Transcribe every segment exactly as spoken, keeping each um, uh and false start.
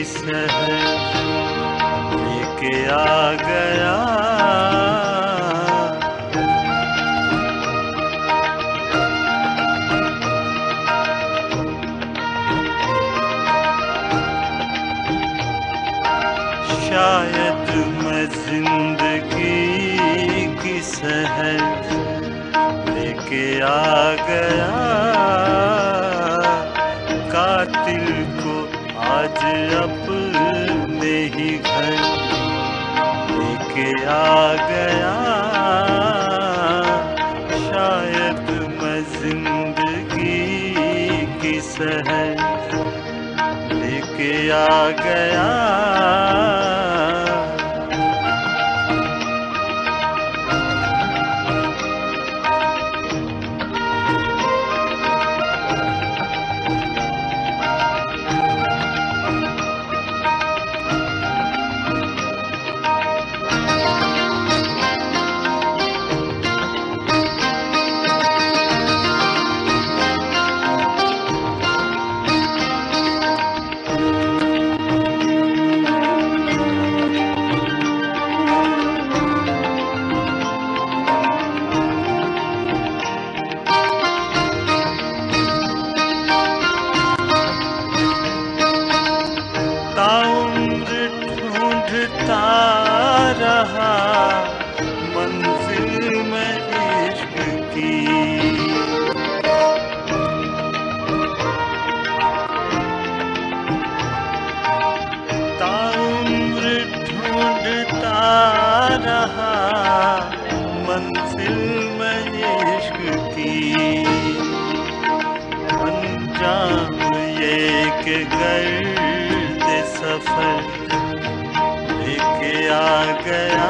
की सहर लेके आ गया। शायद मैं जिंदगी की सहर लेके आ गया। कातिल को आज अपने ही घर लेके आ गया। शायद मैं जिंदगी की सहर लेके आ गया। ताउम्र ढूंढता रहा मंजिल में इश्क की। ताउम्र ढूंढता रहा मंजिल में इश्क की। अंजाम ये कि गर्द सफर लेके आ गया।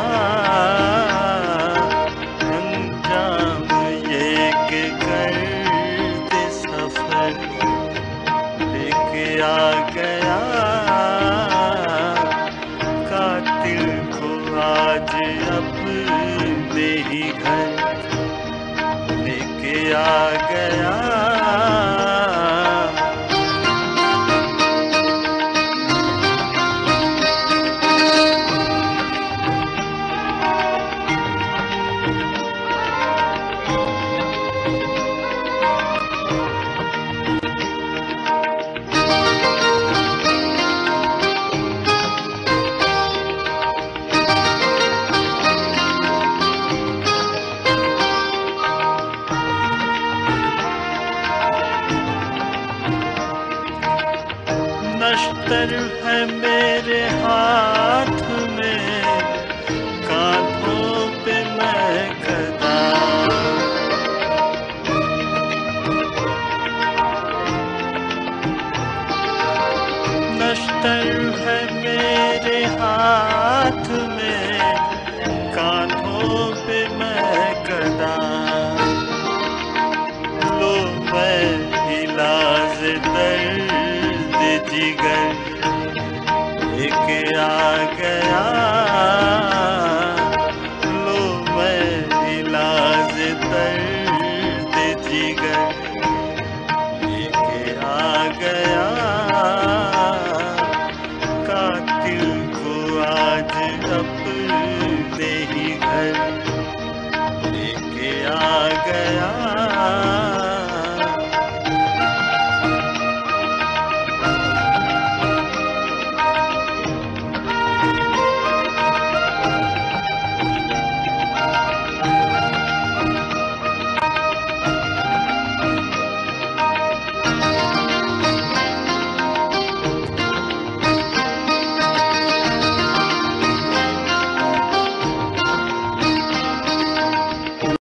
अंजाम ये कि गर्द सफर लेके आ गया। कातिल को आज अपने ही घर लेके आ गया। नश्तर है मेरे हाथ में, कांधों पे मैं गदा। नश्तर है मेरे हाथ में, कांधों पे मैं गदा। लो मैं इलाज दर्द जिगर लेके आ गया।